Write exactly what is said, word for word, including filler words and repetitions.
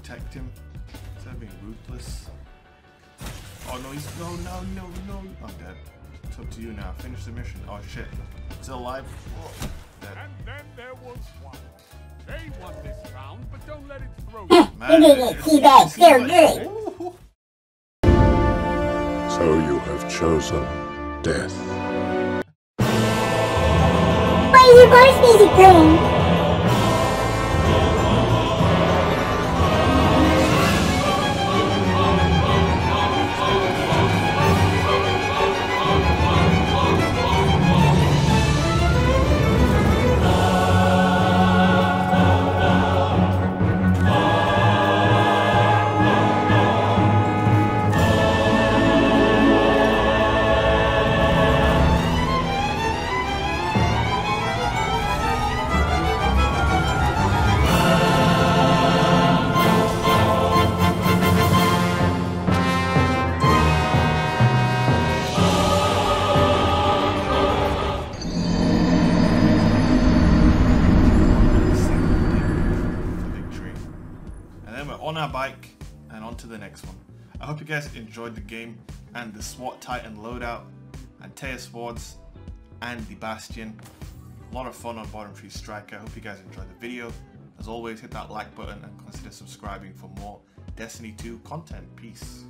protect him instead of being ruthless. Oh no, he's no, no, no, no. I'm dead. It's up to you now. Finish the mission. Oh shit. Still alive. Oh, dead. And then there was SWAT. They won this round, but don't let it throw you. Man, You're gonna get teabagged so good. Ooh. So you have chosen death. Why is your voice music playing? On our bike and on to the next one. I hope you guys enjoyed the game and the SWAT Titan loadout and Taya Swords and the Bastion. A lot of fun on Bottom Tree Strike. I hope you guys enjoyed the video. As always, hit that like button and consider subscribing for more Destiny two content. Peace.